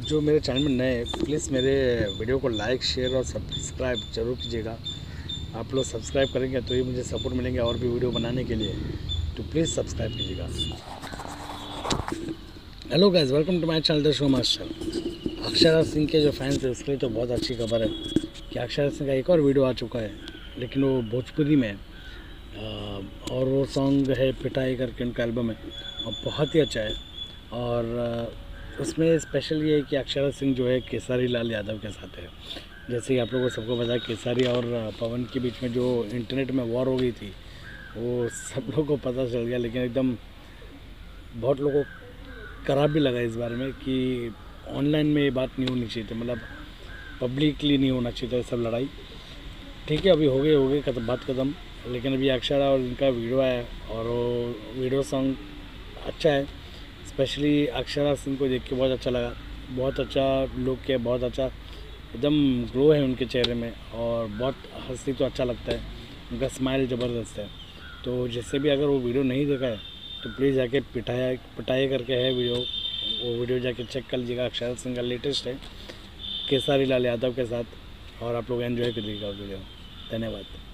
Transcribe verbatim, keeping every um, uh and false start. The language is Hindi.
जो मेरे चैनल में नए हैं प्लीज़ मेरे वीडियो को लाइक शेयर और सब्सक्राइब जरूर कीजिएगा। आप लोग सब्सक्राइब करेंगे तो ही मुझे सपोर्ट मिलेंगे और भी वीडियो बनाने के लिए, तो प्लीज़ सब्सक्राइब कीजिएगा। Hello guys, welcome to my channel the show master. Akshara Singh के जो फैंस हैं उसके लिए तो बहुत अच्छी खबर है कि अक्षरा सिंह का एक और वीडियो आ चुका है, लेकिन वो भोजपुरी में है और वो सॉन्ग है पिटाई करके उनका एल्बम है और बहुत ही अच्छा है। और उसमें स्पेशल ये है कि अक्षरा सिंह जो है केसारी लाल यादव के साथ है। जैसे कि आप लोगों को सबको पता है केसारी और पवन के बीच में जो इंटरनेट में वॉर हो गई थी वो सब लोगों को पता चल गया, लेकिन एकदम बहुत लोगों को खराब भी लगा इस बारे में कि ऑनलाइन में ये बात नहीं होनी चाहिए थी, मतलब पब्लिकली नहीं होना चाहिए था सब लड़ाई। ठीक है, अभी हो गए हो गए खत्म, बात खत्म। लेकिन अभी अक्षरा और इनका वीडियो आया और वो वीडियो सॉन्ग अच्छा है। स्पेशली अक्षरा सिंह को देख के बहुत अच्छा लगा, बहुत अच्छा लुक है, बहुत अच्छा एकदम ग्लो है उनके चेहरे में और बहुत हंसी तो अच्छा लगता है, उनका स्माइल ज़बरदस्त है। तो जिससे भी अगर वो वीडियो नहीं देखा है तो प्लीज़ जाके पिटाया पिटाई करके है वीडियो, वो वीडियो जाके चेक कर लीजिएगा। अक्षरा सिंह का लेटेस्ट है केसारी लाल यादव के साथ और आप लोग एंजॉय करिएगा वीडियो। धन्यवाद।